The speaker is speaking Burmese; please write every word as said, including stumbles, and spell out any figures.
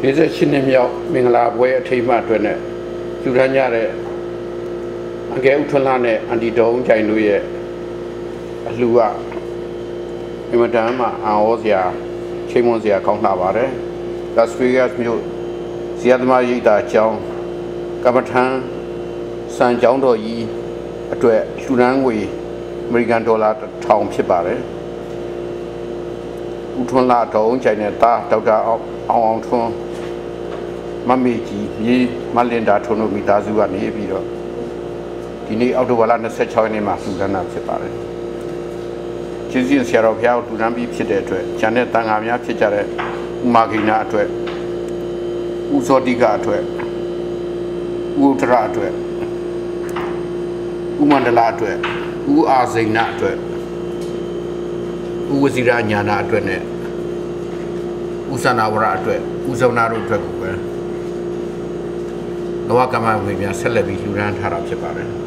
၄၈နှစ်မြောက်မင်္ဂလာပွဲအထိမ်းအမှတ်အတွက်နဲ့လူထမ်းကြတဲ့အငယ်ဦးထွန်းလာနဲ့အန်တီဒေါ်ဦးကြိုင်တို့ရဲ့အလှူကအင်မတန်မှအံ့ဩစရာချိန်မွန်စရာကောင်းလှပါတယ်။ Las Vegas မြို့ဇီယသမားရိပ်သာကျောင်းကမ္မထံစံကျောင်းတော်ကြီးအတွက်လူထမ်းငွေအမေရိကန်ဒေါ်လာတစ်ထောင်ဖြစ်ပါတယ်။ဦးထွန်းလာဒေါ်ဦးကြိုင်နဲ့သားဒေါက်တာအောင်အောင်ထွန်းမမေကြီးမြေမလင်ဒါထွန်းတို့မိသားစုကနေပြီးတော့ဒီနေ့အောက်တိုဘာလ၂၆ရက်နေ့မှာလူထမ်းတာဖြစ်ပါတယ်။ကျေးဇူးဆရာတော်ဘုရားကိုလူထမ်းပြီးဖြစ်တဲ့အတွက်ကျန်တဲ့တန်ခါများဖြစ်ကြတဲ့ဥမာဂိနာအတွက်ဥဇောတိကအတွက်ဥဒ္ဒရအတွက်ဥမန္တလာအတွက်ဥအာဇိဏအတွက်ဥဝစီရညာနာအတွက်နဲ့ဥသနာဝရအတွက်ဥဇောနာတို့အတွက်ကိုပဲလောကကမ္မဝေများဆက်လက်ပြီးလူထမ်းထားတာဖြစ်ပါတယ်